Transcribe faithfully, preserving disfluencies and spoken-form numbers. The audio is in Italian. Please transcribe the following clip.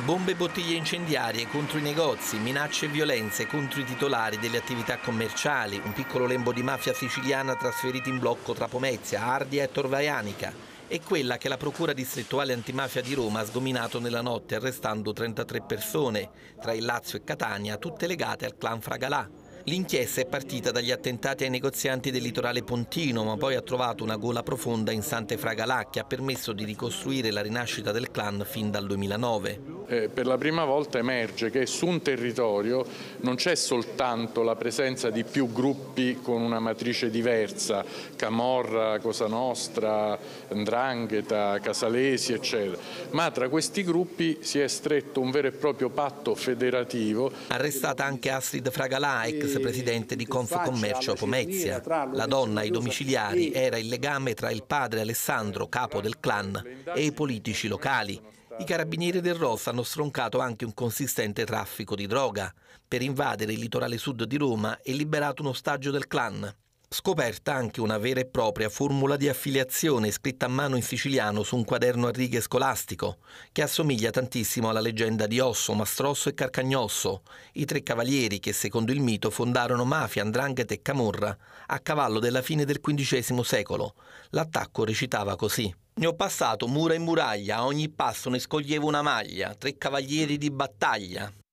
Bombe e bottiglie incendiarie contro i negozi, minacce e violenze contro i titolari delle attività commerciali, un piccolo lembo di mafia siciliana trasferito in blocco tra Pomezia, Ardea e Tor Vaianica. È quella che la Procura distrettuale antimafia di Roma ha sgominato nella notte arrestando trentatré persone, tra il Lazio e Catania, tutte legate al clan Fragalà. L'inchiesta è partita dagli attentati ai negozianti del litorale pontino, ma poi ha trovato una gola profonda in Sante Fragalà che ha permesso di ricostruire la rinascita del clan fin dal duemilanove. Eh, per la prima volta emerge che su un territorio non c'è soltanto la presenza di più gruppi con una matrice diversa, Camorra, Cosa Nostra, 'Ndrangheta, Casalesi, eccetera, ma tra questi gruppi si è stretto un vero e proprio patto federativo. Arrestata anche Astrid Fragalà, ex presidente di Confcommercio Pomezia. La donna ai domiciliari era il legame tra il padre Alessandro, capo del clan, e i politici locali. I carabinieri del R O S hanno stroncato anche un consistente traffico di droga per invadere il litorale sud di Roma e liberato un ostaggio del clan. Scoperta anche una vera e propria formula di affiliazione scritta a mano in siciliano su un quaderno a righe scolastico, che assomiglia tantissimo alla leggenda di Osso, Mastrosso e Carcagnosso, i tre cavalieri che secondo il mito fondarono mafia, 'ndrangheta e camorra a cavallo della fine del quindicesimo secolo. L'attacco recitava così: ne ho passato mura e muraglia, a ogni passo ne scoglievo una maglia, tre cavalieri di battaglia.